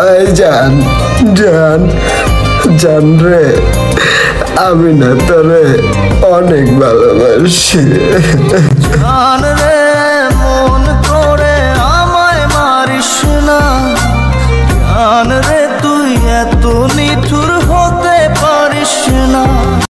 এই জান জান জান রে, আমি না তোরে অনেক ভালোবাসি।